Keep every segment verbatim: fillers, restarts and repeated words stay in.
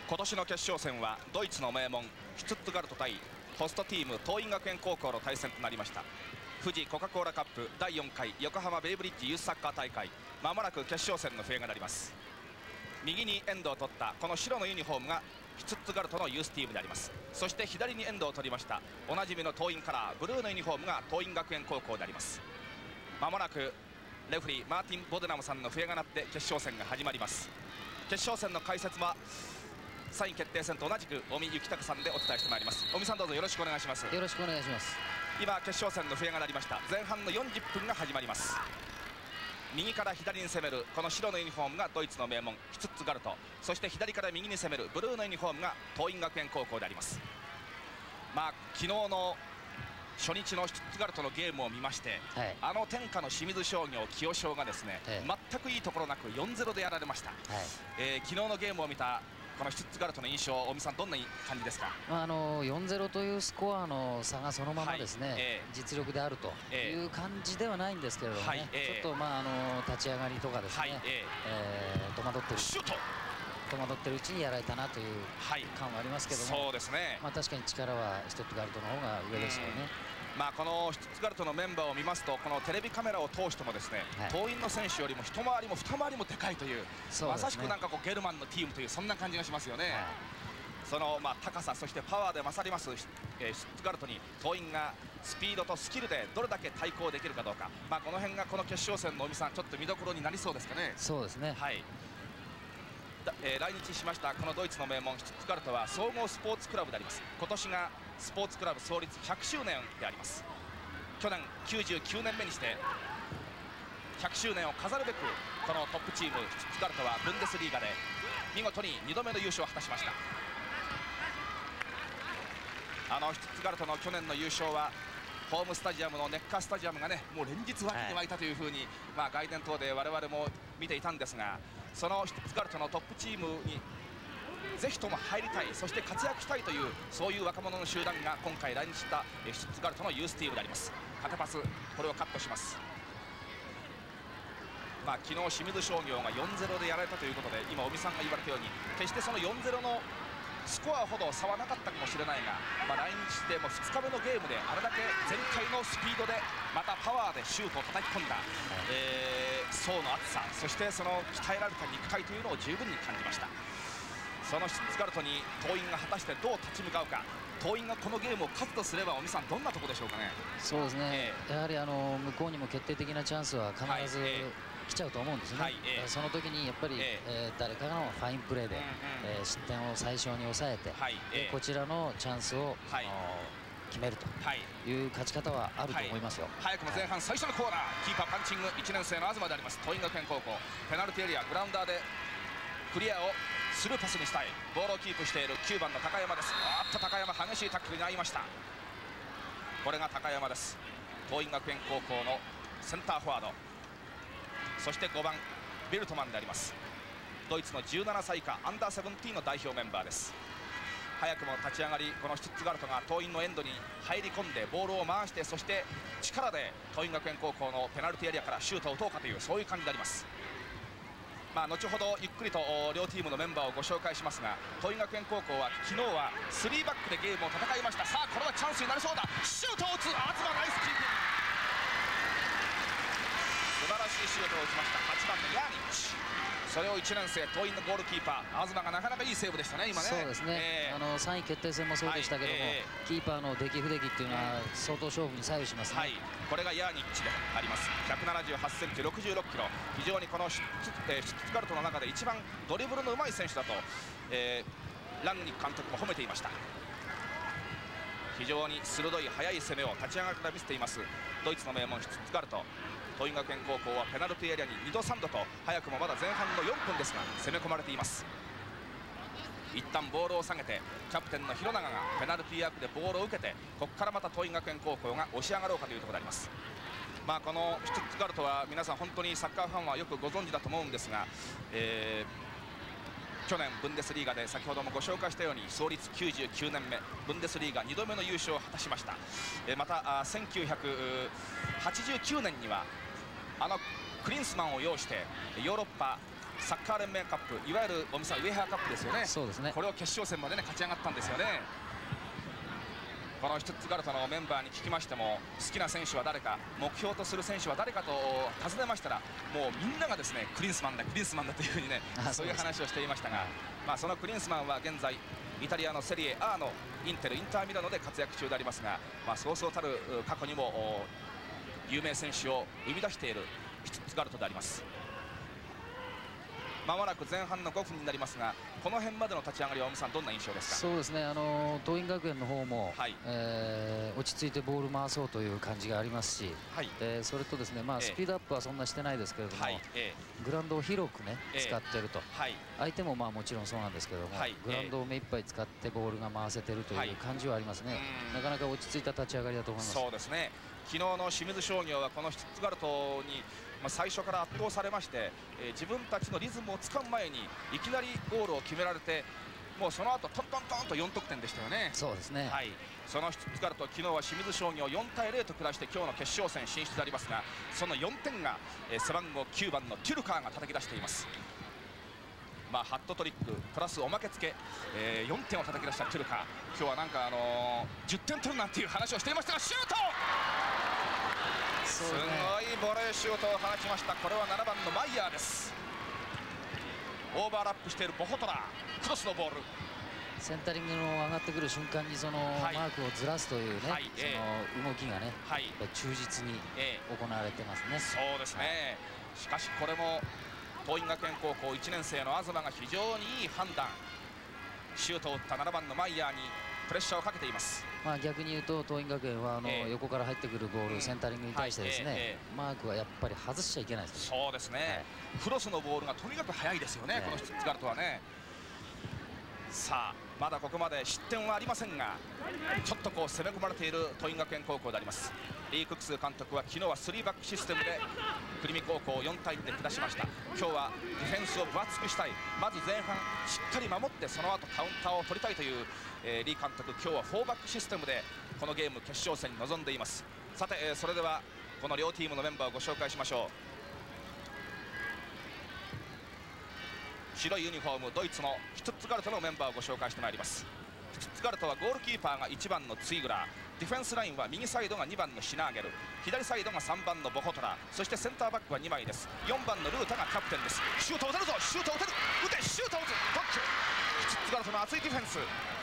今年の決勝戦はドイツの名門シュツットガルト対ホストチーム桐蔭学園高校の対戦となりました。富士コカ・コーラカップだいよんかい横浜ベイブリッジユースサッカー大会、まもなく決勝戦の笛が鳴ります。右にエンドを取ったこの白のユニフォームがシュツットガルトのユースチームであります。そして左にエンドを取りましたおなじみの桐蔭カラーブルーのユニフォームが桐蔭学園高校であります。まもなくレフリーマーティン・ボデナムさんの笛が鳴って決勝戦が始まります。決勝戦の解説はさんい決定戦と同じく尾身幸隆さんでお伝えしてまいります。尾身さん、どうぞよろしくお願いします。 よろしくお願いします。 今決勝戦の笛が鳴りました。前半のよんじゅっぷんが始まります。右から左に攻めるこの白のユニフォームがドイツの名門シュツットガルト、そして左から右に攻めるブルーのユニフォームが桐蔭学園高校であります。まあ昨日の初日のシュツットガルトのゲームを見まして、はい、あの天下の清水商業清少がですね、はい、全くいいところなくよんたいゼロでやられました。はい、えー、昨日のゲームを見たこのシュツットガルトの印象、尾身さん、どんな感じですか？ まあ、あのよんたいゼロというスコアの差がそのままですね、はい、えー、実力であるという感じではないんですけれどもね、はい、えー、ちょっと、まあ、あの立ち上がりとかですね、はい、えーえー、戸惑ってるシュート戸惑ってるうちにやられたなという感はありますけども、はい、そうですね、まあ、確かに力はシュツットガルトの方が上でしたよね。 まあこのシュツットガルトのメンバーを見ますと、このテレビカメラを通してもですね、はい、桐蔭の選手よりも一回りも二回りもでかいという、う、ね、まさしくなんかこうゲルマンのチームというそんな感じがしますよね。はい、そのまあ高さ、そしてパワーで勝ります、えー、シュツットガルトに桐蔭がスピードとスキルでどれだけ対抗できるかどうか、まあこの辺がこの決勝戦の尾身さん、ちょっと見どころになりそうですかね。 そうですね、 はい、えー、来日しましたこのドイツの名門シュツットガルトは総合スポーツクラブであります。今年がスポーツクラブ創立ひゃくしゅうねんであります。去年きゅうじゅうきゅうねんめにしてひゃくしゅうねんを飾るべく、このトップチームシュツットガルトはブンデスリーガで見事ににどめの優勝を果たしました。あのシュツットガルトの去年の優勝はホームスタジアムのネッカースタジアムがね、もう連日沸きに沸いたというふうに、はい、まあ外伝等で我々も見ていたんですが、そのシュツットガルトのトップチームにぜひとも入りたい、そして活躍したいという、そういう若者の集団が今回来日したシュツットガルトのユースチームであります。縦パス、これをカットします。まあ昨日清水商業がよんたいゼロでやられたということで、今尾身さんが言われたように決してそのよんたいゼロのスコアほど差はなかったかもしれないが、まあ、来日してもふつかめのゲームであれだけ全開のスピードでまたパワーでシュートを叩き込んだ、えー、層の厚さ、そしてその鍛えられた肉体というのを十分に感じました。そのシュツットガルトに桐蔭が果たしてどう立ち向かうか。桐蔭がこのゲームを勝つとすれば、尾身さん、どんなところでしょうかね。 そうですね、えー、やはりあの向こうにも決定的なチャンスは必ず、はい、えー来ちゃうと思うんですね。はい、えー、その時にやっぱり、えーえー、誰かのファインプレーで、うんうん、えー、失点を最小に抑えて、はい、えー、こちらのチャンスを、はい、決めるという勝ち方はあると思いますよ。 はい、早くも前半最初のコーナー、キーパーパンチングいちねん生の東であります桐蔭学園高校、ペナルティーエリアグラウンダーでクリアをスルーパスにしたい、ボールをキープしているきゅうばんの高山です。あっと高山、激しいタックルに遭いました。これが高山です。桐蔭学園高校のセンターフォワード、そしてごばんベルトマンであります。ドイツのじゅうななさい以下アンダーセブンティーンの代表メンバーです。早くも立ち上がり、このシュツットガルトが桐蔭のエンドに入り込んでボールを回して、そして力で桐蔭学園高校のペナルティーエリアからシュートを打とうかという、そういう感じであります。まあ後ほどゆっくりと両チームのメンバーをご紹介しますが、桐蔭学園高校は昨日はスリーバックでゲームを戦いました。さあこれはチャンスになりそうだ。シュートを打つ東、ナイスキーピング、素晴らしいシュートを打ちました。はちばんのヤーニッチ、それをいちねん生桐蔭のゴールキーパー東がなかなかいいセーブでしたね。今ね、 そうですね、えー、あのさんい決定戦もそうでしたけども、はい、えー、キーパーの出来不出来っていうのは相当勝負に左右しますね。はい、これがヤーニッチであります。ひゃくななじゅうはちセンチろくじゅうろっキロ、非常にこのシュツットガルトの中で一番ドリブルのうまい選手だと、えー、ランニック監督も褒めていました。非常に鋭い速い攻めを立ち上がりから見せていますドイツの名門シュツットガルト。桐蔭学園高校はペナルティーエリアににどさんどと、早くもまだ前半のよんぷんですが攻め込まれています。一旦ボールを下げてキャプテンの廣永がペナルティー役でボールを受けて、ここからまた桐蔭学園高校が押し上がろうかというところであります。まあこのシュツットガルトは皆さん本当にサッカーファンはよくご存知だと思うんですが、えー、去年ブンデスリーガで先ほどもご紹介したように創立きゅうじゅうきゅうねんめ、ブンデスリーガにどめの優勝を果たしました。えー、またせんきゅうひゃくはちじゅうきゅうねんにはあのクリンスマンを擁してヨーロッパサッカー連盟カップ、いわゆる尾身さんウェハーカップですよね。 そうですね。 これを決勝戦までね勝ち上がったんですよね。このシュツッツガルトのメンバーに聞きましても、好きな選手は誰か、目標とする選手は誰かと尋ねましたら、もうみんながですねクリンスマンだクリンスマンだというふうにねそういう話をしていましたが、まあ、そのクリンスマンは現在イタリアのセリエ A のインテル、インターミラノで活躍中でありますが、まあ、そうそうたる過去にも有名選手を生み出しているシュツッツガルトであります。まもなく前半のごふんになりますが、この辺までの立ち上がりは尾身さん、どんな印象ですか？ そうですね、あの桐蔭学園の方も、はい、えー、落ち着いてボール回そうという感じがありますし、はい、えー、それとですね、まあ、スピードアップはそんなしてないですけれども、はい、えー、グラウンドを広くね、えー、使っていると、はい、相手もまあもちろんそうなんですけれども、はい、グラウンドを目いっぱい使ってボールが回せているという感じはありますね、はい、なかなか落ち着いた立ち上がりだと思います。 そうですね、昨日の清水商業はこのシュツッツガルトにまあ最初から圧倒されまして、えー、自分たちのリズムをつかむ前にいきなりゴールを決められて、もうその後トントントンとよん得点でしたよね。 そうですね、 はい、そのシュツッツガルト、昨日は清水商業よんたいゼロと下して今日の決勝戦進出でありますが、そのよんてんが、えー、背番号きゅうばんのテュルカーが叩き出しています。まあ、ハットトリックプラスおまけ付け、えー、よんてんを叩き出したテュルカー、今日はなんか、あのー、じゅってん取るなんていう話をしていましたが、シュートすごいボレーシュートを放ちました。これはななばんのマイヤーです。オーバーラップしているボホトラー、クロスのボール、 センタリングの上がってくる瞬間にそのマークをずらすというね、はい、その動きがね、はい、やっぱり忠実に行われてますね。 そうですね、はい、しかしこれも桐蔭学園高校いちねん生の東が非常にいい判断、シュートを打ったななばんのマイヤーにプレッシャーをかけています。 まあ逆に言うと桐蔭学園はあの横から入ってくるボール、センタリングに対してですね、マークはやっぱり外しちゃいけないです。 そうですね、クロスのボールがとにかく速いですよね、このシュツッツガルトはね。さあまだここまで失点はありませんが、ちょっとこう攻め込まれている桐蔭学園高校であります。リー・ククス監督は昨日はスリーバックシステムで国見高校をよんたいにで下しました。今日はディフェンスを分厚くしたい、まず前半しっかり守ってその後カウンターを取りたいという、えー、リー監督、今日はフォーバックシステムでこのゲーム決勝戦に臨んでいます。さて、えー、それではこの両チームのメンバーをご紹介しましょう。白いユニフォームドイツのシュツッツガルトのメンバーをご紹介してまいります。シュツッツガルトはゴールキーパーがいちばんのツイグラー、ディフェンスラインは右サイドがにばんのシナーゲル、左サイドがさんばんのボホトラ、そしてセンターバックはにまいです。よんばんのルータがキャプテンです。シュートを打てるぞ、シュートを打てる、打て、シュートを打つ、トッチ、シュツッツガルトの熱いディフェンス。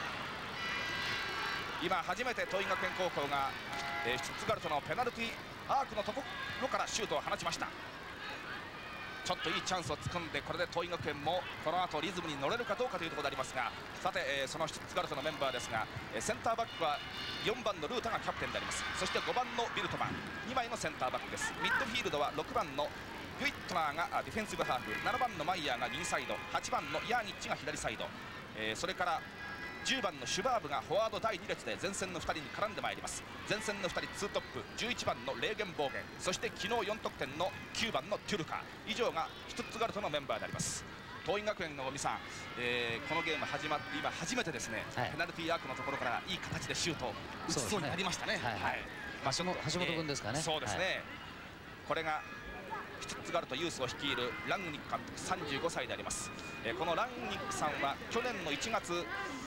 今初めて桐蔭学園高校が、えー、シュツッツガルトのペナルティーアークのところからシュートを放ちました。ちょっといいチャンスをつかんで、これで桐蔭学園もこの後リズムに乗れるかどうかというところでありますが、さて、えー、そのシュツッツガルトのメンバーですが、えー、センターバックはよんばんのルータがキャプテンであります。そしてごばんのビルトマン、にまいのセンターバックです。ミッドフィールドはろくばんのギュイットナーがディフェンシブハーフ、ななばんのマイヤーが右サイド、はちばんのヤーニッチが左サイド、えー、それからじゅうばんのシュバーブがフォワードだいに列で前線のふたりに絡んでまいります。前線のふたりツートップ、じゅういちばんのレーゲンボーゲン、そして昨日よん得点のきゅうばんのテュルカー、以上がシュツッツガルトのメンバーであります。桐蔭学園の尾身さん、えー、このゲーム始まって今初めてですね、はい、ペナルティーアークのところからいい形でシュートを打ちそうになりましたね。 橋本君ですかね。 そうですね、はい、これがシュツッツガルトユースを率いるラングニック監督、さんじゅうごさいであります。えー、このラングニックさんは去年のいちがつ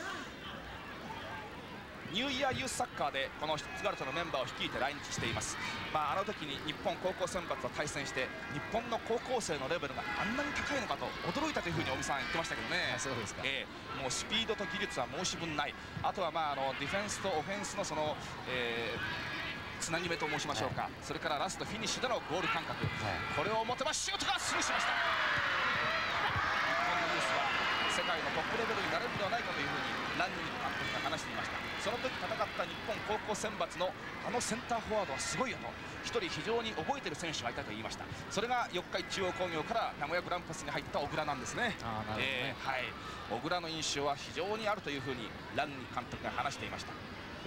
ニューイヤーユースサッカーでこのシュツッツガルトのメンバーを率いて来日しています。まあ、あの時に日本高校選抜と対戦して日本の高校生のレベルがあんなに高いのかと驚いたというふうに尾身さん言ってましたけどね。 そうですか、 えー、もうスピードと技術は申し分ない、あとはまああのディフェンスとオフェンスのその、えー、つなぎ目と申しましょうか、はい、それからラストフィニッシュでのゴール感覚、はい、これを持てばシュートがスルーしました。日本のユースは世界のトップレベルになれるのではないかというふうにラングニック監督が話していました。その時戦った日本高校選抜のあのセンターフォワードはすごいよとひとり非常に覚えている選手がいたと言いました。それが四日市中央工業から名古屋グランパスに入った小倉なんですね。えーはい、小倉の印象は非常にあるというふうにラングニック監督が話していました。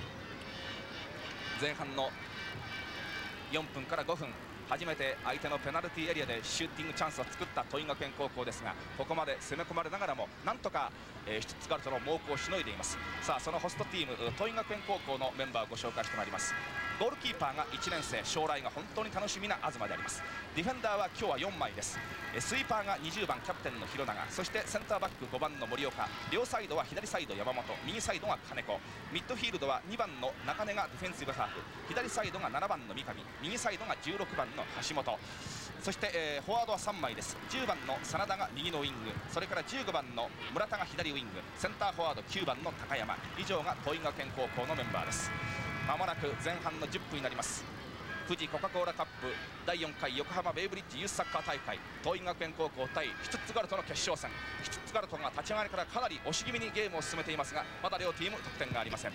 前半のよんぷんからごふん、初めて相手のペナルティーエリアでシューティングチャンスを作った桐蔭学園高校ですが、ここまで攻め込まれながらもなんとか、えー、シュツッツガルトの猛攻をしのいでいます。さあそのホストチーム桐蔭学園高校のメンバーをご紹介してまいります。 ゴールキーパーがいちねん生、将来が本当に楽しみな東であります。ディフェンダーは今日はよんまいです。スイーパーがにじゅうばんキャプテンの広永、そしてセンターバックごばんの森岡、両サイドは左サイド山本、右サイドが金子、ミッドフィールドはにばんの中根がディフェンシブハーフ、左サイドがななばんの三上、右サイドがじゅうろくばんの橋本、そして、えー、フォワードはさんまいです。じゅうばんの真田が右のウイング、それからじゅうごばんの村田が左ウイング、センターフォワードきゅうばんの高山、以上が桐蔭学園高校のメンバーです。まもなく前半のじゅっぷんになります。富士コカ・コーラカップだいよんかい横浜ベイブリッジユースサッカー大会、桐蔭学園高校対シュツッツガルトの決勝戦。シュツッツガルトが立ち上がりからかなり押し気味にゲームを進めていますが、まだ両チーム得点がありません。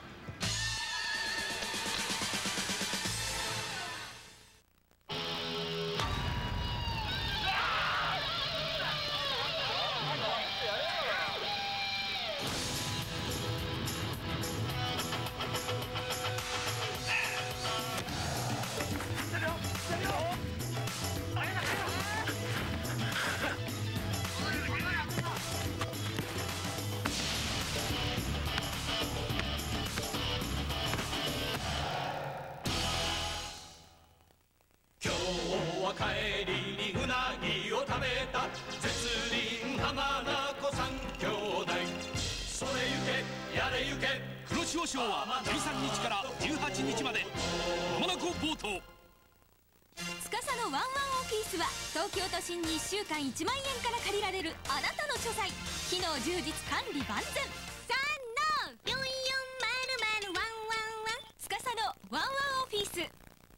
黒潮はじゅうさんにちからじゅうはちにちまでまもなく冒頭。 司のワンワンオフィスは東京都心にいっしゅうかんいちまんえんから借りられるあなたの書斎、機能充実、管理万全。さんのよんよんまるまるワンワンワン、司のワンワンオフィス。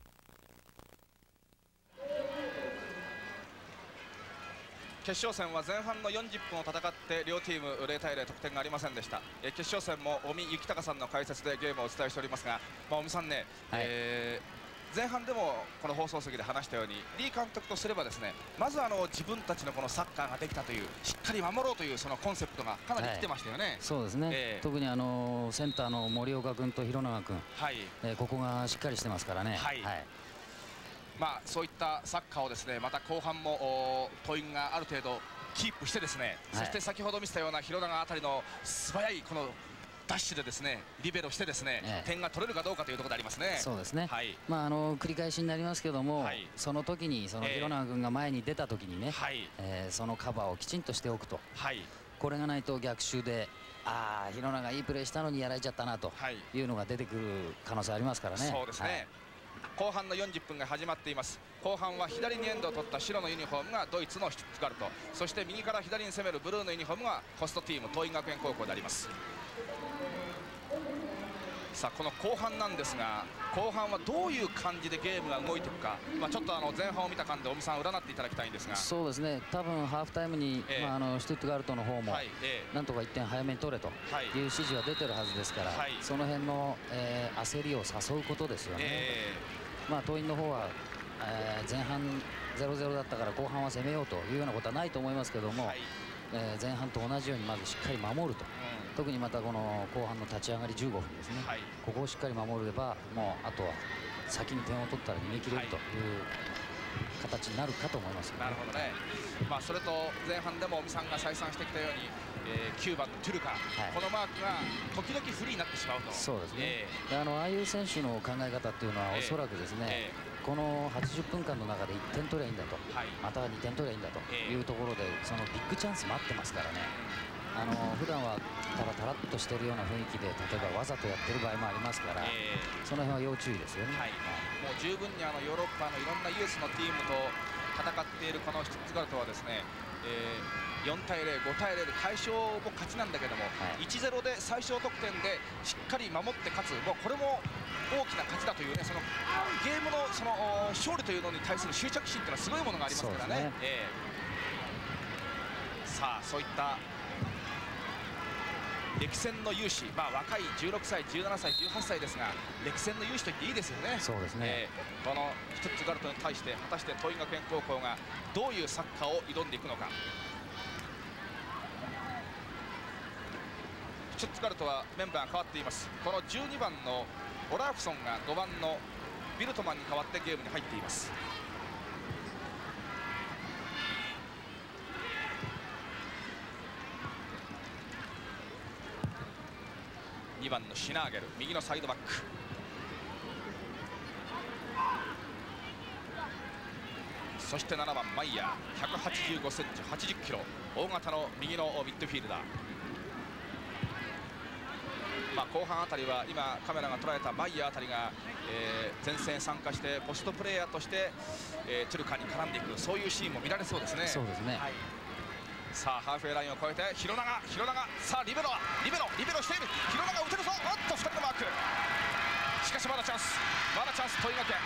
決勝戦は前半のよんじゅっぷんを戦って両チームゼロたいゼロ得点がありませんでした。え決勝戦も尾身幸隆さんの解説でゲームをお伝えしておりますが、まあ、尾身さんね、はい、えー、前半でもこの放送席で話したように李監督とすればですね、まずあの自分たちのこのサッカーができたという、しっかり守ろうというそのコンセプトがかなり来てましたよね。はい、 そうですね、えー、特にあのセンターの森岡君と広永君、はい、えー、ここがしっかりしてますからね。はい、はい、 まあ、そういったサッカーをですね、また後半も桐蔭がある程度キープしてですね、はい、そして先ほど見せたような広永あたりの素早いこのダッシュでですねリベロしてですね、ええ、点が取れるかどうかというところでありますね。 そうですね、はい、まああの繰り返しになりますけども、はい、その時にその広永君が前に出た時にね、えーえー、そのカバーをきちんとしておくと、はい、これがないと逆襲で、ああ広永いいプレーしたのにやられちゃったなというのが出てくる可能性ありますからね。 そうですね、はい、後半のよんじゅっぷんが始まっています。後半は左にエンドを取った白のユニフォームがドイツのシュツットガルト、そして右から左に攻めるブルーのユニフォームがホストチーム桐蔭学園高校であります。さあこの後半なんですが、後半はどういう感じでゲームが動いていくか、まあ、ちょっとあの前半を見た感じで尾身さん占っていただきたいんですが。 そうですね、多分ハーフタイムに、えーまあ、あのシュトゥットガルトの方も、はい、えー、なんとかいってん早めに取れという指示は出てるはずですから、はい、その辺の、えー、焦りを誘うことですよね。えー、まあ桐蔭の方は、えー、前半ゼロゼロだったから後半は攻めようというようなことはないと思いますけども、はい、えー、前半と同じようにまずしっかり守ると、うん、特にまたこの後半の立ち上がりじゅうごふんですね、はい、ここをしっかり守ればもうあとは先に点を取ったら逃げ切れるという形になるかと思います、ね。 なるほどね、まあ、それと前半でも尾身さんが再三してきたように、えー、きゅうばんのトゥルカ、はい、このマークが時々フリーになってしまうと。 そうですね、えー、あのああいう選手の考え方っていうのはおそらくですね、えーえーこのはちじゅっぷんかんの中でいってん取りゃいいんだと、はい、またはにてん取りゃいいんだというところで、そのビッグチャンス待ってますからね。あの普段はたらたらっとしているような雰囲気で例えばわざとやってる場合もありますから、えー、その辺は要注意ですよね。はい、 もう十分にあのヨーロッパのいろんなユースのチームと戦っているこのシュツットガルトはですね、えー、よんたいゼロ、ごたいゼロで大勝も勝ちなんだけども、はい、いちゼロで最小得点でしっかり守って勝つ、もうこれも大きな勝ちだというね、そのゲームのその勝利というのに対する執着心というのはすごいものがありますからね。ね、えー、さあそういった歴戦の勇士、まあ、若いじゅうろくさい、じゅうななさい、じゅうはっさいですが歴戦の勇士と言っていいですよね。 そうですね、えー、このシュツットガルトに対して果たして桐蔭学園高校がどういうサッカーを挑んでいくのか。シュツットガルトはメンバーが変わっています。このじゅうにばんのオラーフソンがごばんのビルトマンに代わってゲームに入っています。にばんのシナーゲル、右のサイドバック。 そしてななばんマイヤー、ひゃくはちじゅうごセンチ、はちじゅっキロ、大型の右のミッドフィールダー。まあ、後半あたりは今カメラが捉えたマイヤーあたりが、えー、前線参加してポストプレーヤーとして、えー、トゥルカに絡んでいく、そういうシーンも見られそうですね。 そうですね、はい、 さあハーフウェイラインを越えて広永、広永、さあリベロはリベロリベロしている、広永打てるぞ、おっとふたりのマーク、しかしまだチャンス、まだチャンス、戸井学園。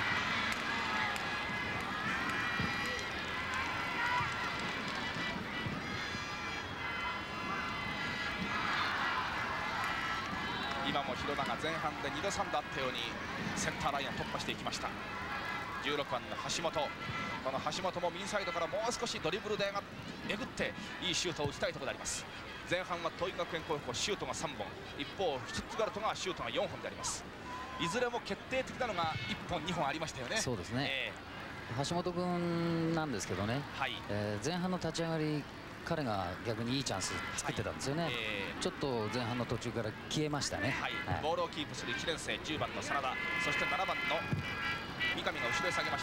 今も広永前半でにどさんどあったようにセンターラインを突破していきました。じゅうろくばんの橋本、この橋本も右サイドからもう少しドリブルでえぐっていいシュートを打ちたいところであります。前半は桐蔭学園高校シュートがさんぼん、一方シュツットガルトがシュートがよんほんであります。いずれも決定的なのがいっぽんにほんありましたよね。 そうですね、えー、橋本君なんですけどね、はい、えー、前半の立ち上がり彼が逆にいいチャンス作ってたんですよね、はい、えー、ちょっと前半の途中から消えましたね、 はいはい、ボールをキープするいちねん生じゅうばんの真田、そしてななばんの三上が後ろへ下げました。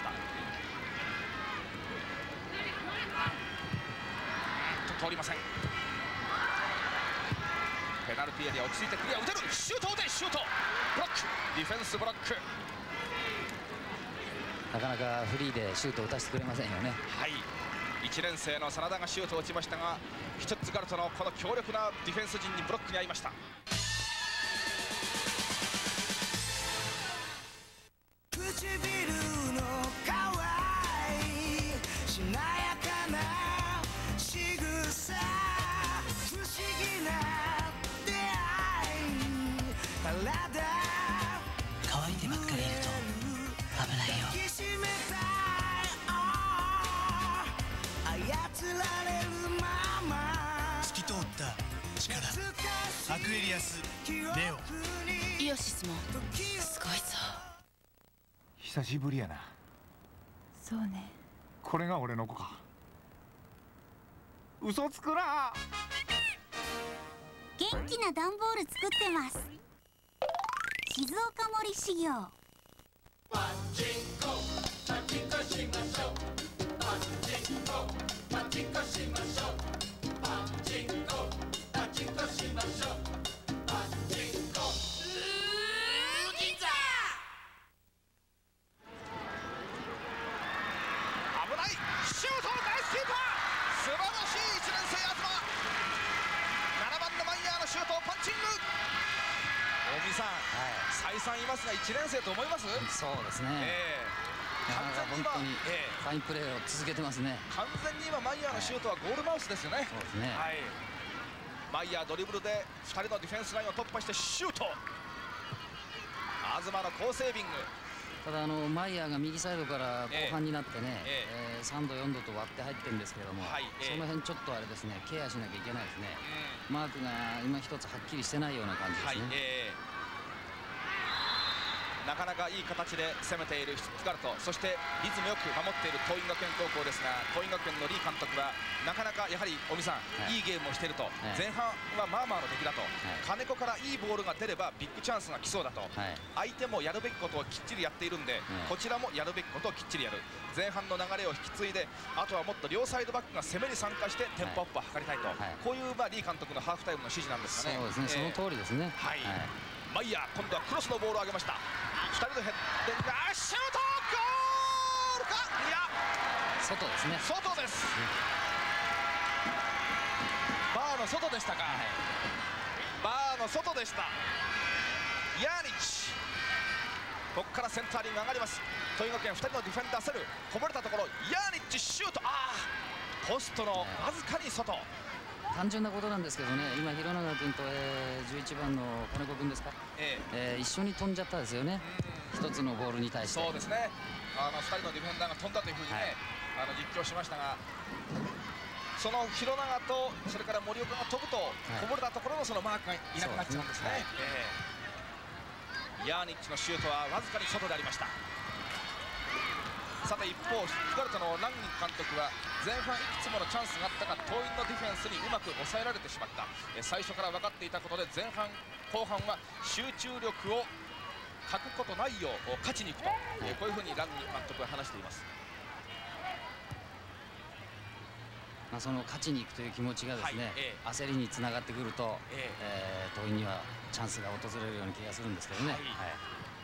と通りません。ペナルティーエリア落ち着いてクリア、打てる、シュート打て、シュートブロック、ディフェンスブロック、 なかなかフリーでシュートを打たせてくれませんよね。 はい、いちねん生の真田がシュートを打ちましたが、シュツッツガルトのこの強力なディフェンス陣にブロックに遭いました。 唇の可愛いしなやかな仕草、不思議な出会い、体乾いてばっかりいると危ないよ。透き通った力、アクエリアスネオ。 イオシスもすごいぞ。 久しぶりやな。 そうね。 これが俺の子か。嘘つくな。 元気な段ボール作ってます。静岡森修行。パチンコパチンコしましょう。パチンコパチンコしましょう。パチンコパチンコしましょう。パチンコ銀座。危ない、シュート、ナイスキーパー、素晴らしいいちねん生東。ななばんのマイヤーのシュートをパンチング。大見さん、はい、再三言いますがいちねん生と思います。 そうですね、えー、完全に今、えー、ファインプレーを続けてますね。 完全に今マイヤーのシュートはゴールマウスですよね。 そうですね、 はい、マイヤードリブルでふたりのディフェンスラインを突破してシュート。東の好セービング。 ただあのマイヤーが右サイドから後半になってね、えーえー、さんどよんどと割って入ってるんですけれども、はい、えー、その辺ちょっとあれですね、ケアしなきゃいけないですね、うん、マークが今一つはっきりしてないような感じですね。はい、えー、なかなかいい形で攻めているシュツッツガルト、そしてリズムよく守っている桐蔭学園高校ですが、桐蔭学園のリー監督はなかなかやはり尾身さん、はい、いいゲームをしていると、はい、前半はまあまあの出来だと、はい、金子からいいボールが出ればビッグチャンスが来そうだと、はい、相手もやるべきことをきっちりやっているんで、はい、こちらもやるべきことをきっちりやる、前半の流れを引き継いで、あとはもっと両サイドバックが攻めに参加してテンポアップを図りたいと、はい、こういうまあリー監督のハーフタイムの指示なんですかね。 そうですね、えー、その通りですね。はい、はい、 マイヤー、今度はクロスのボールを上げました。ふたりのヘッデンがシュート、ゴールか、いや外ですね。 外です、うん、バーの外でしたか、はい、バーの外でした。ヤーニッチ、ここからセンターリング上がります。桐蔭学園ふたりのディフェンダーセル、こぼれたところヤーニッチシュート、ああポストのわずかに外。 単純なことなんですけどね、今広永君と、えー、じゅういちばんの金子君ですか、えええー、一緒に飛んじゃったですよね、一つのボールに対して。 そうですね、あのふたりのディフェンダーが飛んだというふうにね、はい、あの実況しましたが、その広永とそれから森岡が飛ぶと、はい、こぼれたところのそのマークがいなくなっちゃうんですね。はい、えー、ヤーニッチのシュートはわずかに外でありました。さて一方、シュツッツガルトのランギン監督は前半いくつものチャンスがあったが桐蔭のディフェンスにうまく抑えられてしまった、え最初から分かっていたことで前半後半は集中力を欠くことないよう勝ちにいくと、えこういうふうにランギン監督は話しています。 まあその勝ちに行くという気持ちがですね、はいえー、焦りにつながってくると、えーえー、桐蔭にはチャンスが訪れるような気がするんですけどね。はいはい、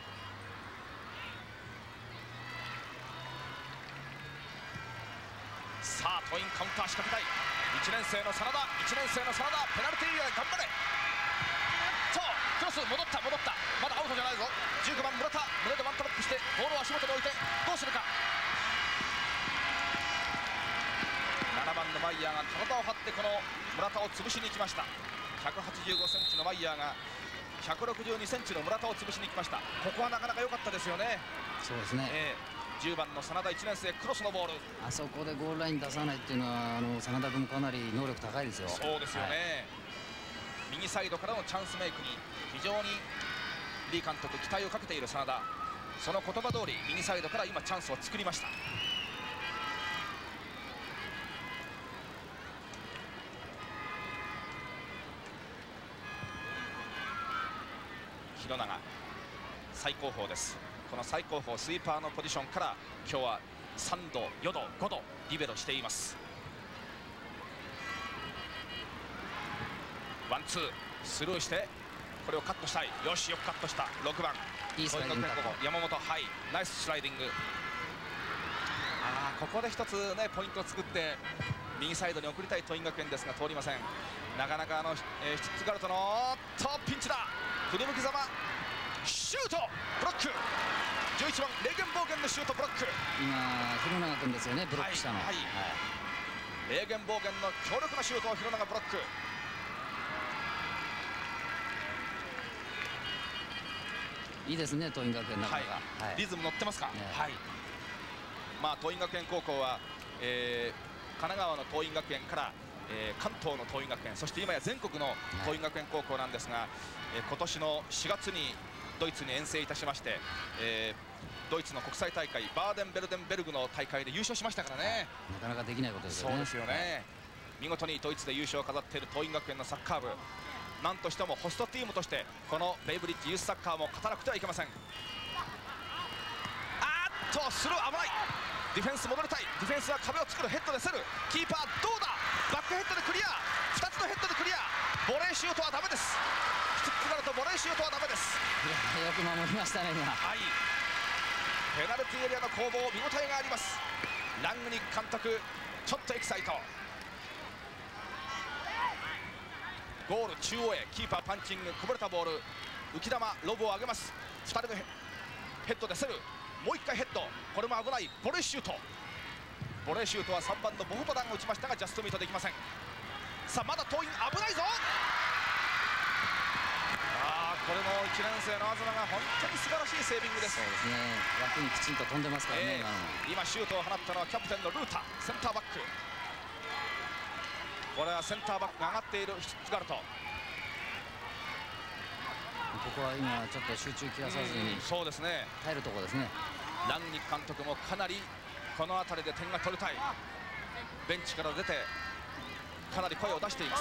さあ桐蔭カウンター仕掛けたい。いちねん生の真田、いちねん生の真田、ペナルティーエリアで頑張れ。そうクロス戻った戻った、まだアウトじゃないぞ。じゅうごばん村田、胸でワントラップしてボールを足元に置いてどうするか。ななばんのマイヤーが体を張ってこの村田を潰しに行きました。ひゃくはちじゅうごセンチのマイヤーがひゃくろくじゅうにセンチの村田を潰しに行きました。ここはなかなか良かったですよね。 そうですね、えー、じゅうばんの真田いちねん生クロスのボール、 あそこでゴールライン出さないっていうのはあの真田君もかなり能力高いですよ。 そうですよね、はい、右サイドからのチャンスメイクに非常にリー監督期待をかけている真田、その言葉通り右サイドから今チャンスを作りました。広永最高峰です。この最高峰スイーパーのポジションから今日はさんど、よど、ごどリベロしています。ワンツースルーしてこれをカットしたい。よしよくカットした。ろくばんいいスライディング山本、はいナイススライディング。ああここで一つねポイントを作って右サイドに送りたい桐蔭学園ですが通りません。なかなかあの、えー、シュツットガルトのとピンチだ。振り向きざまシュートブロック、じゅういちばんレーゲンボーゲンのシュートブロック。 今広永君ですよねブロックしたの。はい、はいはい、 レーゲンボーゲンの強力なシュートを広永ブロック。 いいですね桐蔭学園の中が、 はいはい、リズム乗ってますか、ね、はい。まあ桐蔭学園高校は、えー、神奈川の桐蔭学園から、えー、関東の桐蔭学園、そして今や全国の桐蔭学園高校なんですが、はい、えー、今年のしがつにドイツに遠征いたしまして、えー、ドイツの国際大会バーデンベルデンベルグの大会で優勝しましたからね。 なかなかできないことですよね。 そうですよね、見事にドイツで優勝を飾っている桐蔭学園のサッカー部、なんとしてもホストチームとしてこのベイブリッジユースサッカーも勝たなくてはいけません。あーっとスルー危ない。ディフェンス戻りたい。ディフェンスは壁を作る。ヘッドで競る。キーパーどうだ。バックヘッドでクリア。ふたつのヘッドでクリア。ボレーシュートはダメです。シュツットガルトボレーシュートはダメです。 いやよく守りましたね今。 はい、ペナルティーエリアの攻防見応えがあります。ラングニック監督ちょっとエキサイト。ゴール中央へキーパーパンチング、こぼれたボール浮き球ロブを上げます。ふたりのヘッドで競る。もういっかいヘッド、これも危ない。ボレーシュート、ボレーシュートはさんばんのボホトダンが打ちましたがジャストミートできません。さあまだ桐蔭危ないぞ。あーこれもいちねん生の東が本当に素晴らしいセービングです。 そうですね、枠にきちんと飛んでますからね、 えー、今シュートを放ったのはキャプテンのルータ、センターバック。これはセンターバックが上がっているシュツットガルト。ここは今ちょっと集中切らさずに、 そうですね、 耐えるところですね。 ランニック監督もかなりこの辺りで点が取りたい。ベンチから出てかなり声を出しています。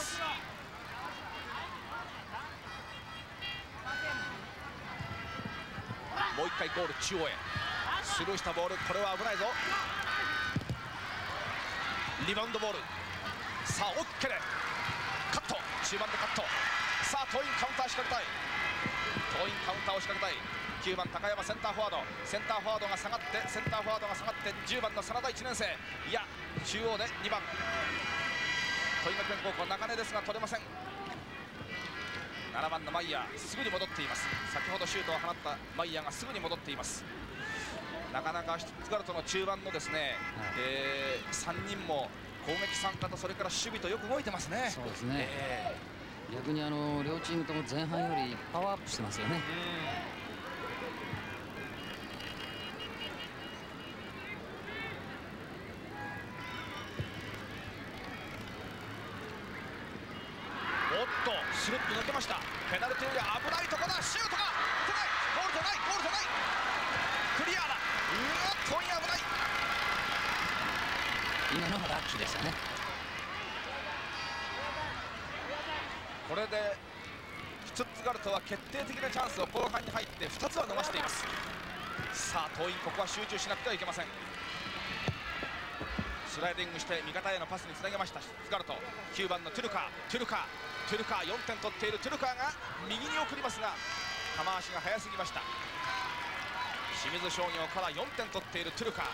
もういっかいゴール中央へスルーしたボール、これは危ないぞ。リバウンドボール、さあオッケーでカット、中盤でカット。さあ桐蔭カウンター仕掛けたい。桐蔭カウンターを仕掛けたい。きゅうばん高山センターフォワード、センターフォワードが下がってセンターフォワードが下がってじゅうばんの真田いちねん生、いや中央でにばん桐蔭学園高校中根ですが取れません。ななばんのマイヤーすぐに戻っています。先ほどシュートを放ったマイヤーがすぐに戻っています。なかなかシュツットガルトの中盤のですね、はい、えー、さんにんも攻撃参加とそれから守備とよく動いてますね。 そうですね、えー、逆にあの両チームとも前半よりパワーアップしてますよね。 おっとスルッと抜けました。ペナルティーエリア危ないところだ。シュートが打てない。ゴールじゃない、ゴールじゃない、クリアだ。うわっと危ない。 今のがラッキーでしたね。 これでシュツットガルトは決定的なチャンスを後半に入ってふたつは逃しています。さあ桐蔭ここは集中しなくてはいけません。 スライディングして味方へのパスにつなげました。シュツットガルトきゅうばんのトゥルカートゥルカートゥルカーよんてん取っているトゥルカーが右に送りますが球足が速すぎました。清水商業からよんてん取っているトゥルカー、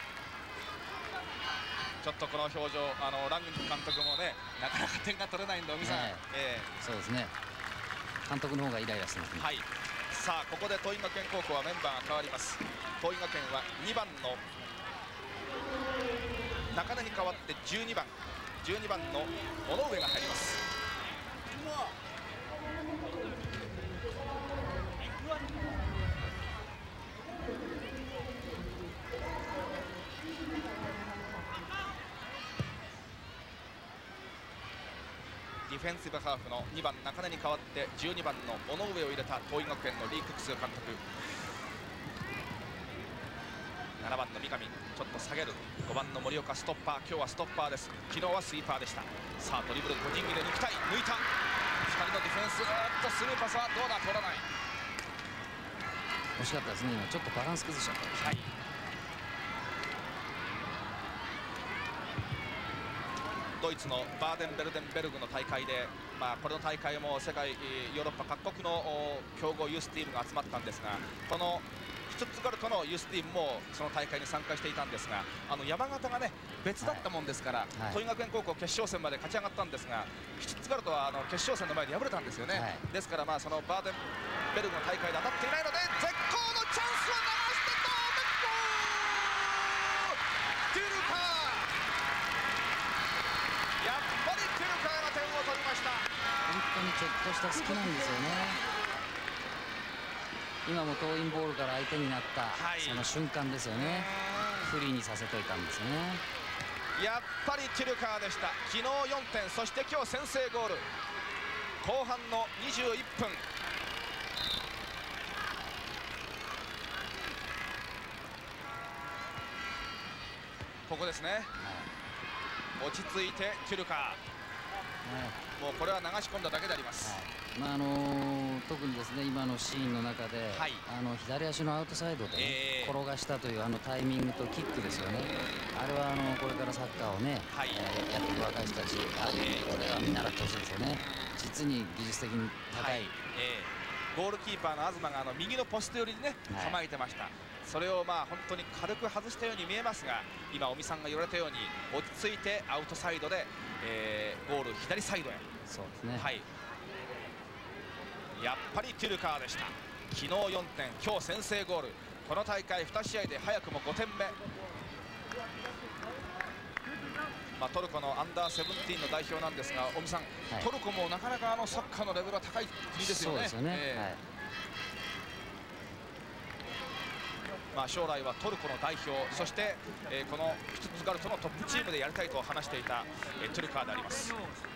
ちょっとこの表情、あのラングニック監督もね、なかなか点が取れないんで、尾身さん、 えーえー、そうですね、監督の方がイライラしてますね。 はい、さあここで桐蔭学園高校はメンバーが変わります。桐蔭学園はにばんの中根に代わってじゅうにばんじゅうにばんの尾上が入ります。ディフェンシブハーフのにばん中根に代わってじゅうにばんの尾上を入れた桐蔭学園のリー・クックス監督。ななばんの三上ちょっと下げる、ごばんの森岡ストッパー、今日はストッパーです。昨日はスイーパーでした。さあドリブル個人技で抜きたい、抜いた、ふたりのディフェンス、うーっとスルーパスはどうだ、通らない。 惜しかったですね、今ちょっとバランス崩しちゃったんですね。はい、 ドイツのバーデンベルデンベルグの大会で、まあ、これの大会も世界ヨーロッパ各国の強豪ユースチームが集まったんですが、このシュツットガルトのユースチームもその大会に参加していたんですが、あの山形がね別だったもんですから、はいはい、桐蔭学園高校決勝戦まで勝ち上がったんですが、シュツットガルトはあの決勝戦の前で敗れたんですよね。はい、ですからまあそのバーデンベルグの大会で当たっていないので絶好のチャンスを流してトゥルカー、やっぱりトゥルカーが点を取りました。 本当にちょっとした隙なんですよね。今も桐蔭ボールから相手になった、はい、その瞬間ですよね。フリーにさせといたんですね。 やっぱりティルカーでした。昨日よんてん、そして今日先制ゴール、後半のにじゅういっぷん。ここですね、はい、落ち着いてティルカー、はい、もうこれは流し込んだだけであります。はい、 まああのー、特にですね今のシーンの中で、はい、あの左足のアウトサイドで、ね、えー、転がしたというあのタイミングとキックですよね。あれはあのこれからサッカーをね、はい、えー、やっていく若い人たち、あ、えー、これは見習ってほしいですよね。実に技術的に高い、はい、 えー、ゴールキーパーの東があの右のポスト寄りにね、はい、構えてました。それをまあ本当に軽く外したように見えますが、今尾身さんが言われたように落ち着いてアウトサイドで、えー、ゴール左サイドへ。 そうですね、 はい、やっぱりティルカーでした。昨日よんてん、今日先制ゴール、この大会に試合で早くもごてんめ。まあ、トルコのアンダーセブンティーンの代表なんですが、尾身さん、はい、トルコもなかなかあのサッカーのレベルは高い国ですよね。そうですよね、えー、はい、まあ将来はトルコの代表、そして、えー、このシュツットガルトのトップチームでやりたいと話していた、えー、トゥルカーであります。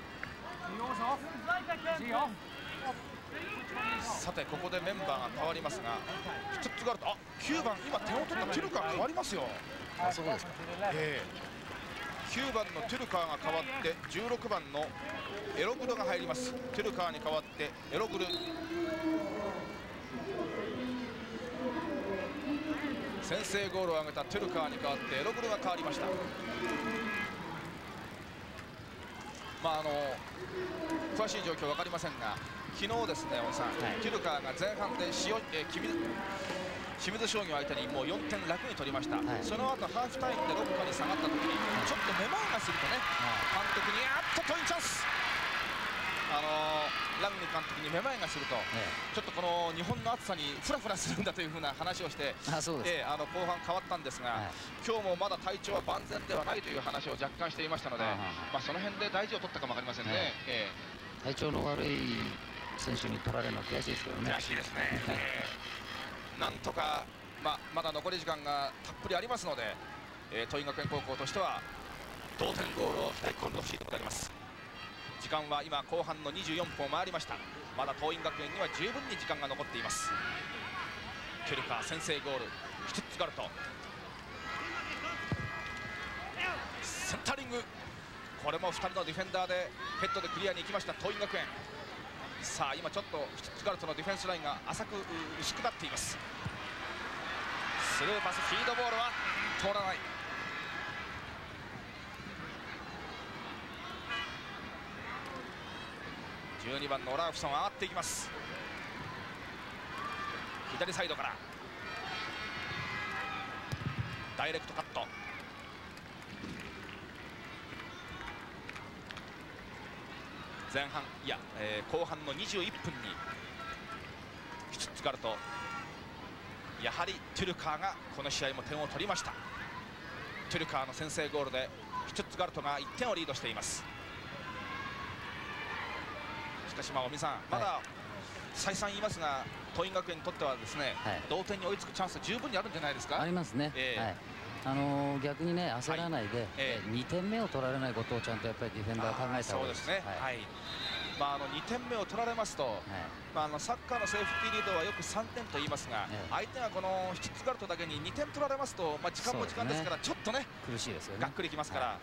さてここでメンバーが変わりますが、シュツットガルト、あ、きゅうばん、今点を取ったトゥルカー変わりますよ。 あ、そうですか。 えー、きゅうばんのトゥルカーが変わってじゅうろくばんのエログルが入ります。トゥルカーに代わってエログル。先制ゴールを挙げたトゥルカーに代わってエログルが変わりました。まああの詳しい状況分かりませんが、昨日ですね、小野さん、はい、トゥルカーが前半で塩、えー、清水商業相手にもうよんてん楽に取りました。はい、その後ハーフタイムでロッカーに下がった時に、はい、ちょっとめまいがするとね、はい、監督にやっとトインチャンス、あのー、ラングニ監督にめまいがすると、ええ、ちょっとこの日本の暑さにフラフラするんだというふうな話をして、あ、そうです、えー、あの後半変わったんですが、はい、今日もまだ体調は万全ではないという話を若干していましたので、まあその辺で大事を取ったかも分かりませんね。はい、えー、体調の悪い選手に取られるのは悔しいですけどね。 悔しいですね。えー、なんとか、まあ、まだ残り時間がたっぷりありますので、えー、桐蔭学園高校としては同点ゴールを期待込んでほしいところであります。時間は今後半のにじゅうよんぷんを回りました。まだ桐蔭学園には十分に時間が残っています。トゥルカー先制ゴール、シュツットガルトセンタリング、これもふたりのディフェンダーでヘッドでクリアに行きました桐蔭学園。さあ今ちょっとシュツットガルトのディフェンスラインが浅く薄くなっています。スルーパス、フィードボールは通らない。 じゅうにばんのオラフソン上がっていきます。左サイドからダイレクトカット。前半いや、えー、後半のにじゅういっぷんにシュツットガルト、やはりトゥルカーがこの試合も点を取りました。トゥルカーの先制ゴールでシュツットガルトがいってんをリードしています。しかしまあ尾身さん、まだ、はい、再三言いますが桐蔭学園にとってはですね、はい、同点に追いつくチャンス十分にあるんじゃないですか。 ありますね、えーはい、あのー、逆にね焦らないで、はい、えー、にてんめを取られないことをちゃんとやっぱりディフェンダーは考えた方がいいです。そうですね、はい、 まあ、あのにてんめを取られますと、はい、まあ、あのサッカーのセーフティーリードはよくさんてんと言いますが、えー、相手がこのシュツットガルトだけににてん取られますと、まあ、時間も時間ですから、ちょっとね苦しいですよね、 がっくりきますから、はい、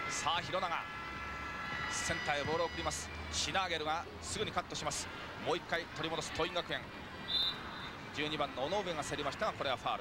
さあ広永センターへボールを送ります。シナーゲルがすぐにカットします。もういっかい取り戻す桐蔭学園。じゅうにばんの尾上が競りましたがこれはファール。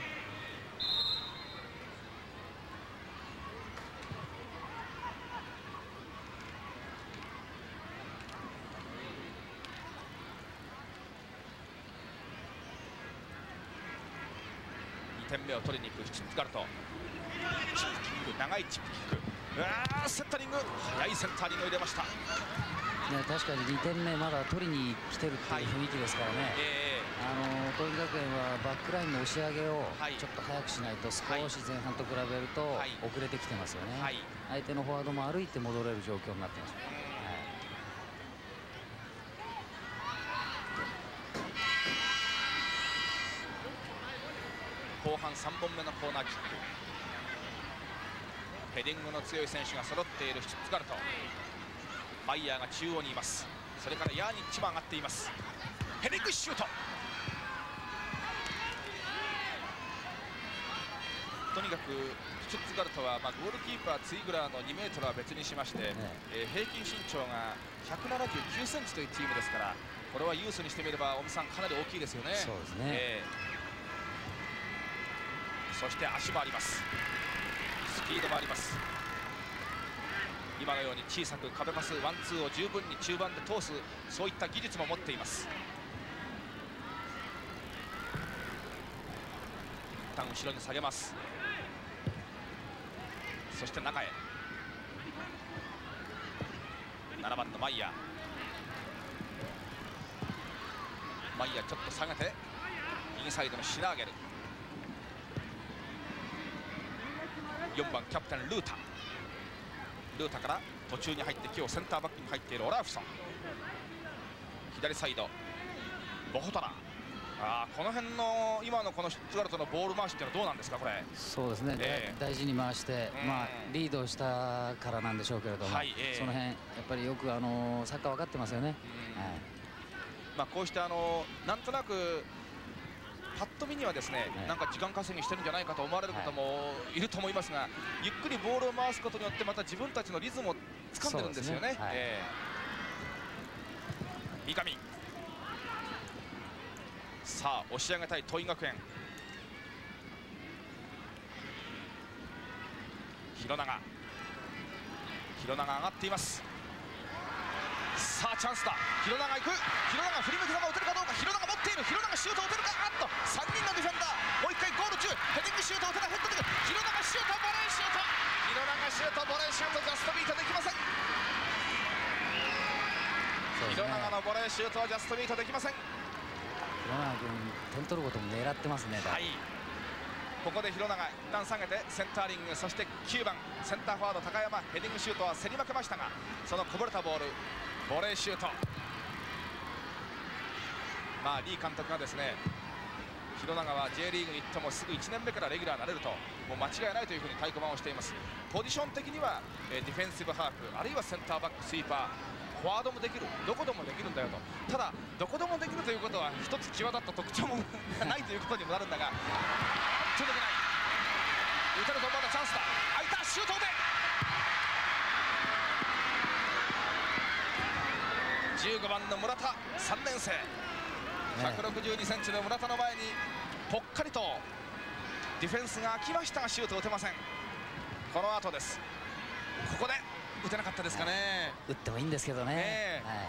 にてんめを取りに行くシュツットガルト。チップキック、長いチップキック、うわーセンタリング、速いセンタリングを入れました。 ね、確かににてんめまだ取りに来てるっていう雰囲気ですからね、はい、えー、あの桐蔭学園はバックラインの押し上げをちょっと早くしないと少し前半と比べると遅れてきてますよね、はい、相手のフォワードも歩いて戻れる状況になってます、ね、 はい、後半さんぼんめのコーナーキック、ヘディングの強い選手が揃っているシュツットガルト。マイヤーが中央にいます。それからヤーニッチも上がっています。ヘディングシュート。とにかくシュツットガルトは、まあ、ゴールキーパーツイグラーのにメートルは別にしまして、ね、えー、平均身長がひゃくななじゅうきゅうセンチというチームですから、これはユースにしてみれば尾身さんかなり大きいですよね。 そうですね、えー、そして足もあります。スピードもあります。今のように小さく壁パスワンツーを十分に中盤で通す、そういった技術も持っています。一旦後ろに下げます。そして中へななばんのマイヤー。マイヤーちょっと下げてインサイドのシナーゲル。よんばんキャプテンルータ。ルータから途中に入って今日センターバックに入っているオラフソン。左サイドボホトラ。あこの辺の今のこのシュツットガルトのボール回しっていうのはどうなんですかこれ。 そうですね、えー、大事に回して、まあ、リードしたからなんでしょうけれども、はい、えー、その辺やっぱりよくあのサッカー分かってますよね。はい、 まあこうしてあのなんとなくパッと見にはですね、はい、なんか時間稼ぎしてるんじゃないかと思われる方もいると思いますが、はい、ゆっくりボールを回すことによってまた自分たちのリズムを掴んでるんですよね。ね、はい、えー、三上。さあ押し上げたい桐蔭学園。広永。広永上がっています。さあチャンスだ。広永行く。広永振り向き球を打てるかどうか。広永持っている。広永シュートを打てるか。あっとさんにんのディフェンダー。もういっかいゴール中。ヘディングシュートを打てない。ヘッドで広永シュートボレーシュート。広永シュートボレーシュートジャストビートできません。広永のボレーシュートはジャストビートできません。 広永君点取ることも狙ってますね。 はい、ここで広永一旦下げてセンターリング。そしてきゅうばんセンターフォワード高山。ヘディングシュートは競り負けましたが、そのこぼれたボールボレーシュート。まあリー監督がですね、広永は J リーグに行ってもすぐいちねんめからレギュラーになれるともう間違いないというふうに太鼓判をしています。ポジション的には、えー、ディフェンシブハーフあるいはセンターバックスイーパーフォワードもできる、どこでもできるんだよと。ただどこでもできるということは一つ際立った特徴もないということにもなるんだが、ちょっとできない。打てるとまだチャンスだ。空いたシュートでじゅうごばんの村田さんねん生、ひゃくろくじゅうにセンチの村田の前にぽっかりとディフェンスが空きましたがシュートを打てません。この後です。ここで打てなかったですかね。 打ってもいいんですけどね。 ねはい、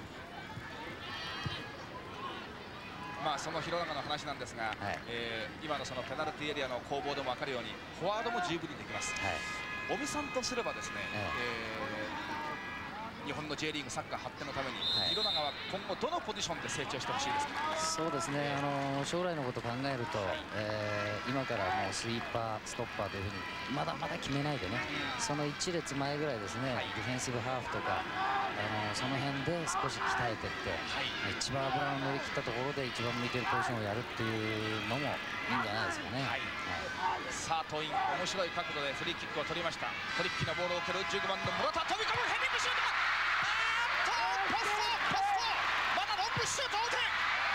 まあその広永の話なんですが、はい、えー、今のそのペナルティーエリアの攻防でも分かるようにフォワードも十分にできます。はい、尾身さんとすればですね、えー日本の J リーグサッカー発展のために、はい、広永は今後どのポジションで成長してほしいですか。 そうですね、あの将来のことを考えると、はい、えー、今からもうスイーパーストッパーというふうにまだまだ決めないでね、うん、そのいち列前ぐらいですね、はい、ディフェンシブハーフとか、あのその辺で少し鍛えていって、はい、一番油を乗り切ったところで一番向いているポジションをやるっていうのもいいんじゃないですかね。はい、 はい、さあトイン面白い角度でフリーキックを取りました。トリッキーなボールを受けるじゅうごばんの村田、飛び込むヘディングシュート、ポスト、ポスト、まだロングシュートを打て。惜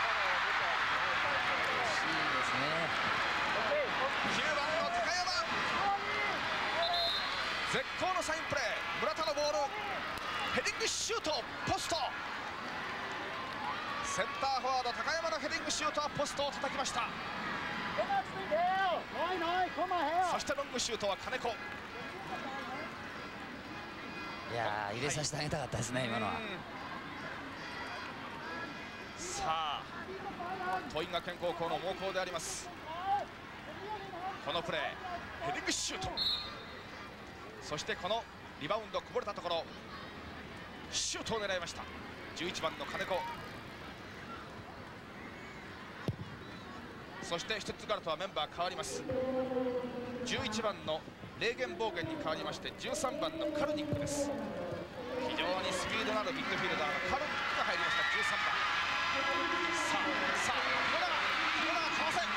しいですね。 きゅうばんの高山、絶好のサインプレー、村田のボール、ヘディングシュート、ポスト。センターフォワード高山のヘディングシュートはポストを叩きました。そしてロングシュートは金子。 いやー、入れさせてあげたかったですね、はい、今のは。 さあ桐蔭学園高校の猛攻であります。このプレーヘディングシュート、そしてこのリバウンドこぼれたところシュートを狙いました。じゅういちばんの金子、そしてシュツットガルトはメンバー変わります。じゅういちばんのレーゲンボーゲンに変わりましてじゅうさんばんのカルニックです。非常にスピードのあるミッドフィルダーのカルニックが入りました。じゅうさんばん。さあさあ広永、広永かわせ、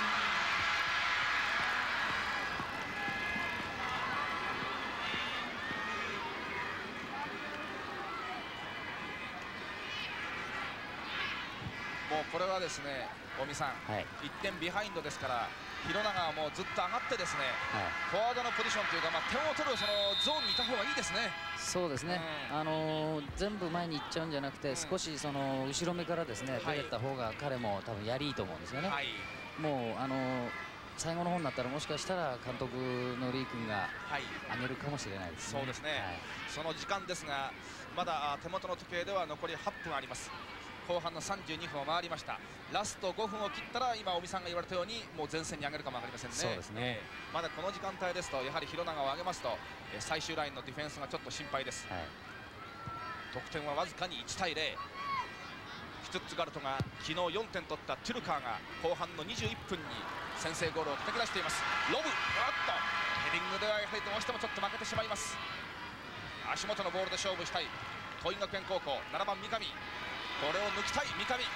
もうこれはですね、尾身さん、はい、いってんビハインドですから広永はもうずっと上がってですね、はい、フォワードのポジションというか、まあ、点を取るそのゾーンにいた方がいいですね。 そうですね、うん、あのー、全部前に行っちゃうんじゃなくて、うん、少しその後ろ目からですね、はい、出てった方が彼も多分やりいいと思うんですよね。はい、もうあのー、最後の方になったらもしかしたら監督のリー君が上げるかもしれないですね。 そうですね、はい、その時間ですがまだ手元の時計では残りはっぷんあります。後半のさんじゅうにふんを回りました。ラストごふんを切ったら今尾身さんが言われたようにもう前線に上げるかも分かりませんね。 そうですね、 まだこの時間帯ですとやはり広永を上げますと最終ラインのディフェンスがちょっと心配です。はい、得点はわずかにいちたいゼロ。シュツッツガルトが昨日よんてん取ったトゥルカーが後半のにじゅういっぷんに先制ゴールを叩き出しています。ロブ、おっとヘディングではやはりどうしてもちょっと負けてしまいます。足元のボールで勝負したい桐蔭学園高校。ななばん三上、これを抜きたい三上、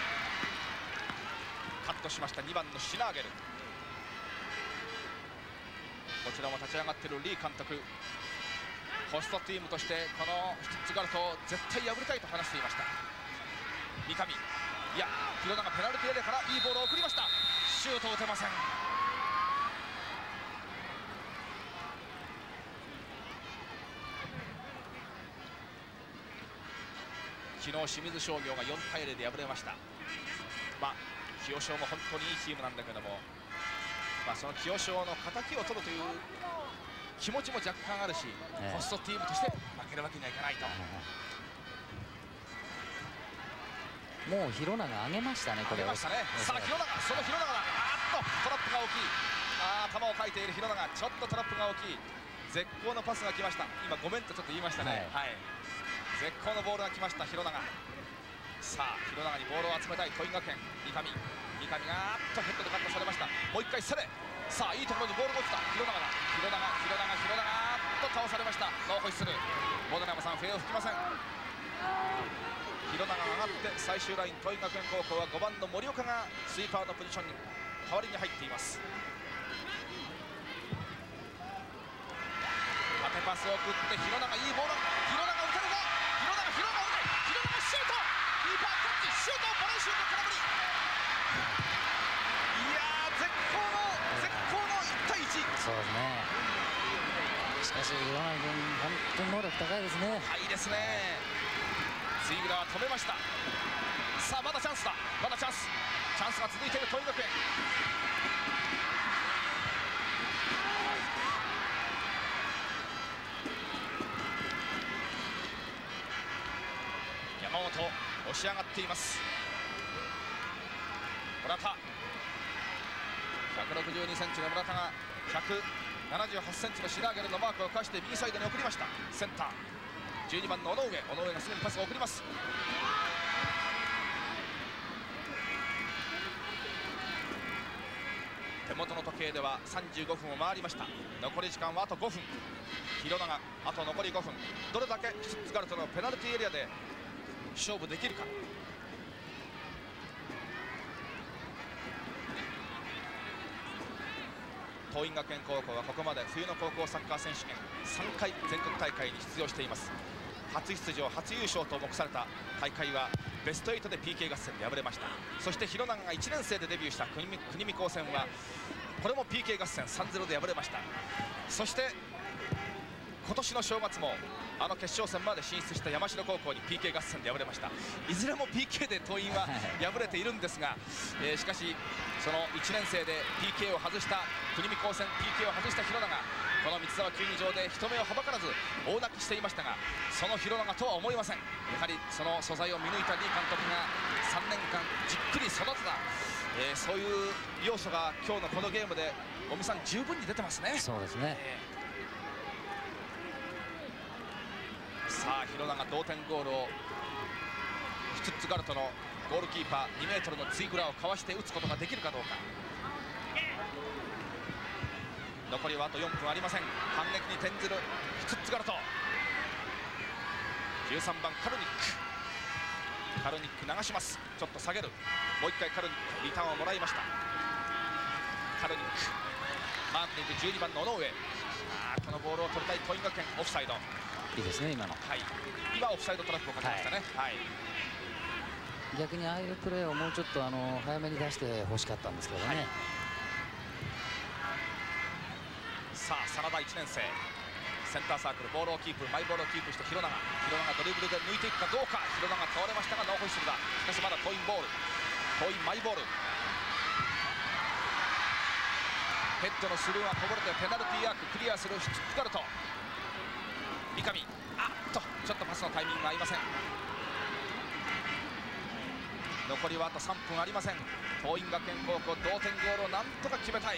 カットしましたにばんのシナーゲル。こちらも立ち上がっているリー監督、ホストチームとしてこのシュツッツガルトを絶対破りたいと話していました。三上、いや広永ペナルティーエリアからいいボールを送りました。シュートを打てません。昨日清水商業がよんたいゼロで敗れました。まあ清少も本当にいいチームなんだけども、まあ、その清少の敵を取るという気持ちも若干あるし、えー、ホストチームとして負けるわけにはいかないと。 もう広永上げましたね、これ上げましたね。さあ広永、その広永だ、あっとトラップが大きい、あー球をかいている広永、ちょっとトラップが大きい。絶好のパスが来ました。今ごめんとちょっと言いましたね。はい、はい、絶好のボールが来ました広永。さあ広永にボールを集めたい桐蔭学園。三上、三上があっとヘッドでカットされました。もう一回セレ、さあいいところにボールが落ちた広永だ。広永、広永、広永、あっと倒されました。ノーホイッスル。ボドナムさん笛を吹きません。広永が上がって最終ライン、桐蔭学園高校はごばんの森岡がスイーパーのポジションに代わりに入っています。縦パスを送って広永、いいボール、広永打てるぞ、広永、広永打て、広永シュート、キーパーキャッチ、シュート、ボレーシュート、空振り。いやー絶好の絶好のいちたいいち。 そうですね。しかし広永君本当に能力高いですね。 はいですね。ツイグラは止めました。さあまだチャンスだ、まだチャンス、チャンスが続いている桐蔭学園。 と押し上がっています。村田、ひゃくろくじゅうにセンチの村田がひゃくななじゅうはちセンチのシナーゲルのマークをかして右サイドに送りました。センターじゅうにばんの尾上、尾上がすぐにパスを送ります。手元の時計ではさんじゅうごふんを回りました。残り時間はあとごふん。廣永、あと残りごふん。どれだけシュツットガルトのペナルティーエリアで勝負できるか。桐蔭学園高校はここまで冬の高校サッカー選手権さんかい全国大会に出場しています。初出場初優勝と目された大会はベストエイトで ピーケー 合戦で敗れました。そして廣永がいちねん生でデビューした国見、国見高専はこれも ピーケー 合戦 さんたいゼロ で敗れました。そして今年の正月もあの決勝戦まで進出した山城高校に ピーケー 合戦で敗れました。いずれも ピーケー で桐蔭は敗れているんですが、えー、しかしそのいちねん生で ピーケー を外した国見高専 ピーケー を外した廣永、この三沢球技場で人目をはばからず大泣きしていましたが、その廣永とは思いません。やはりその素材を見抜いた李監督がさんねんかんじっくり育てた、えー、そういう要素が今日のこのゲームで尾身さん十分に出てますね。 そうですね、 えー、さあ廣永同点ゴールをシュツッツガルトのゴールキーパーにメートルのツイグラをかわして打つことができるかどうか。残りはあとよんぷんありません。反撃に転ずるシュツッツガルト。じゅうさんばんカルニック、カルニック流します。ちょっと下げる、もういっかいカルニックリターンをもらいました。カルニックマークにいくじゅうにばんの尾上、あこのボールを取りたい桐蔭学園。オフサイドいいですね今の。 はい、今オフサイドトラップをかけましたね。はい、はい、 逆にああいうプレーをもうちょっとあの早めに出してほしかったんですけどね。はい、 さあ真田いちねん生、センターサークルボールをキープ、マイボールをキープして廣永、廣永ドリブルで抜いていくかどうか。廣永倒れましたがノーホイッスルだ。しかしまだ桐蔭ボール、桐蔭マイボール。ヘッドのスルーがこぼれてペナルティーアーククリアするシュツッツガルト。三上、あっとちょっとパスのタイミングが合いません。残りはあとさんぷんありません。桐蔭学園高校同点ゴールをなんとか決めたい。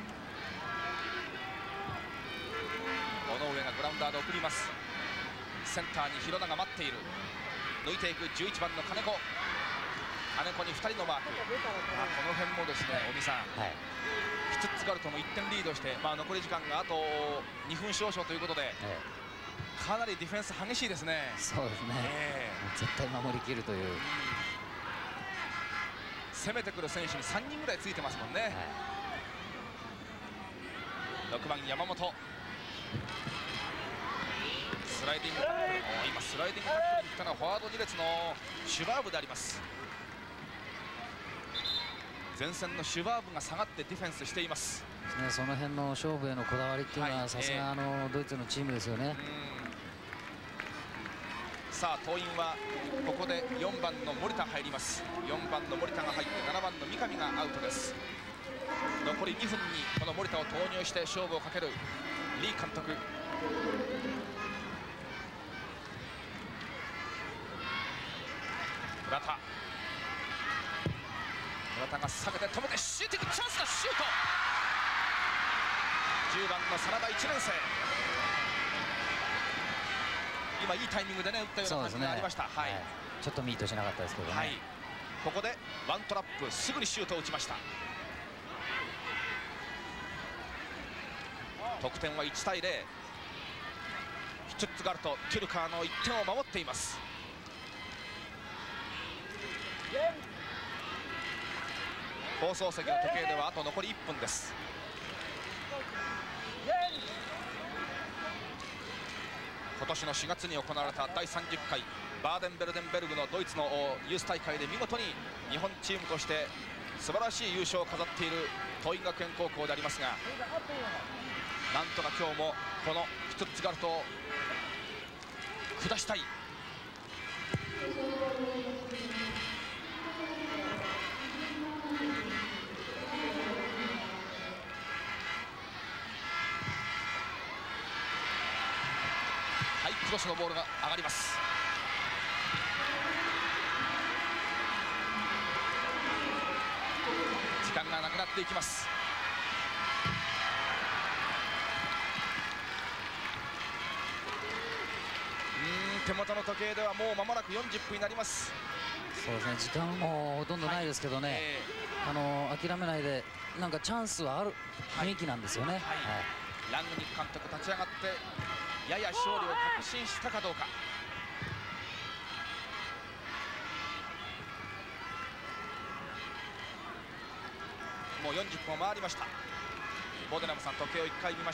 尾上がグラウンダーで送ります。センターに廣永待っている。抜いていくじゅういちばんの金子、金子にふたりのマーク。まあ、この辺もですね尾身さん、はい、シュツッツガルトもいってんリードして、まあ、残り時間があとにふん少々ということで、はい、かなりディフェンス激しいですね。そうですね、えー、絶対守りきるという、攻めてくる選手にさんにんぐらいついてますもんね。はい、ろくばん山本、スライディングタックル、今スライディングタックルに来たのはフォワードに列のシュバーブであります。前線のシュバーブが下がってディフェンスしています。ね、その辺の勝負へのこだわりっていうのはさすがあのドイツのチームですよね。さあ桐蔭はここでよんばんの森田入ります。よんばんの森田が入ってななばんの三上がアウトです。残りにふんにこの森田を投入して勝負をかける李監督。村田、村田が下げて止めてシューティングチャンスだ。シュート、じゅうばんの真田いちねん生、今いいタイミングでね打ったような感じがありました。はい、ちょっとミートしなかったですけどね。はい、ここでワントラップ、すぐにシュートを打ちました。得点はいちたいゼロ。シュツッツガルト、テュルカーのいってんを守っています。放送席の時計ではあと残りいっぷんです。今年のしがつに行われただいさんじゅっかいバーデンベルデンベルグのドイツのユース大会で見事に日本チームとして素晴らしい優勝を飾っている桐蔭学園高校でありますが、なんとか今日もこのシュツッツガルトを下したい。ハイクロスのボールが上がります。 なっていきます。うん、手元の時計ではもう間もなくよんじゅっぷんになります。 そうですね、時間もほとんどないですけどね、はい、えー、あの諦めないでなんかチャンスはある雰囲気なんですよね。はいはい、 ラングニック監督立ち上がってやや勝利を確信したかどうか。もうよんじゅっぷんを回りました。ボデナムさん時計をいっかい見ました。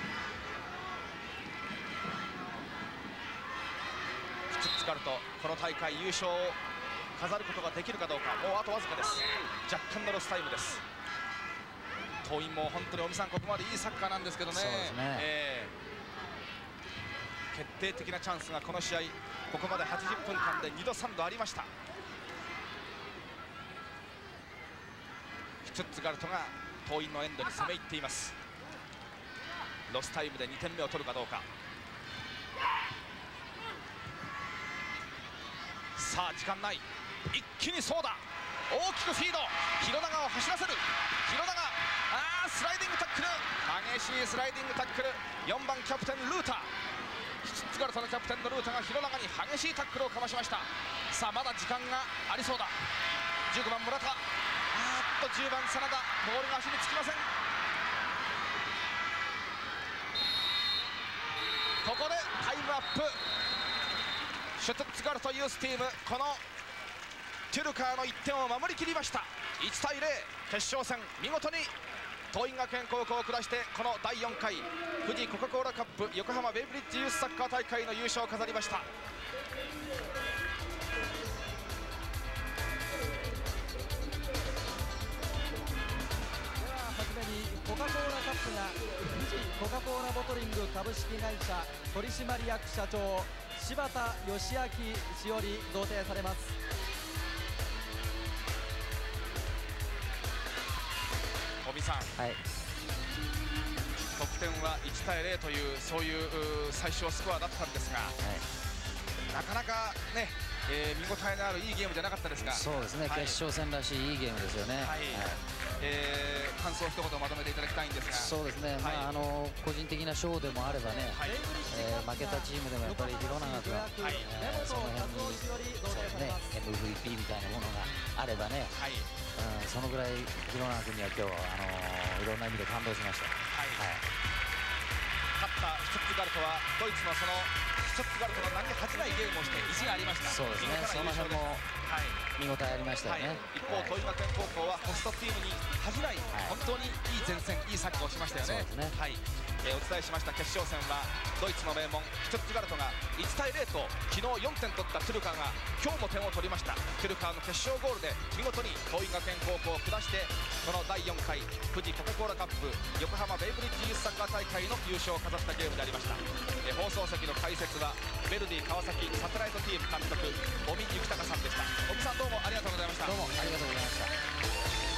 シュツッツガルトこの大会優勝を飾ることができるかどうか。もうあとわずかです。若干のロスタイムです。桐蔭も本当に尾身さんここまでいいサッカーなんですけどね。そうですね、えー、決定的なチャンスがこの試合ここまではちじゅっぷんかんでにどさんどありました。シュツッツガルトが桐蔭のエンドに攻め入っています。ロスタイムでにてんめを取るかどうか。さあ時間ない。一気にそうだ、大きくフィード、広永を走らせる。広永、あースライディングタックル、激しいスライディングタックル。よんばんキャプテンルーター、シュツッツガルトのキャプテンのルーターが広永に激しいタックルをかましました。さあまだ時間がありそうだ。じゅうごばん村田、あーっとじゅうばん真田、ボールが足につきません。ここでタイムアップ。シュツッツガルトユースチーム、このトゥルカーのいってんを守りきりました。いちたいゼロ、決勝戦見事に桐蔭学園高校を下してこのだいよんかい富士コカ・コーラカップ横浜ベイブリッジユースサッカー大会の優勝を飾りました。 コカ・コーラカップが富士コカ・コーラボトリング株式会社取締役社長柴田義明氏より贈呈されます。 尾身さん、はい、得点はいちたいゼロというそういう最小スコアだったんですが、はい、なかなかね、えー、見応えのあるいいゲームじゃなかったですが。 そうですね、はい、決勝戦らしいいいゲームですよね。はい、はい、 えー、感想を一言まとめていただきたいんですが。 そうですね、はい、まあ、あの個人的な賞でもあればね、はい、えー、負けたチームでもやっぱり広永が、はい、えー、その辺にそう、ね、エムブイピー みたいなものがあればね、はい、うん、そのぐらい広永君には今日はあのー、いろんな意味で感動しました。はい、はい、 勝ったシュツッツガルトはドイツのそのシュツッツガルトの名に恥じないゲームをして意地がありました。 そうですね、その辺も見応えありましたよね。はい、 一方、桐蔭学園高校はホストチームに恥じない、はい、本当にいい前線、いいサッカーをしましたよね。そうですね、はい、えー、お伝えしました決勝戦はドイツの名門シュツッツガルトがいちたいゼロと昨日よんてん取ったトゥルカーが今日も点を取りました。トゥルカーの決勝ゴールで見事に桐蔭学園高校を下してこのだいよんかい富士コカ・コーラカップ横浜ベイブリッジユースサッカー大会の優勝を飾ったゲームでありました。えー、放送席の解説はベルディ川崎サテライトチーム監督尾身幸隆さんでした。尾身さん、どうもありがとうございました。 どうもありがとうございました。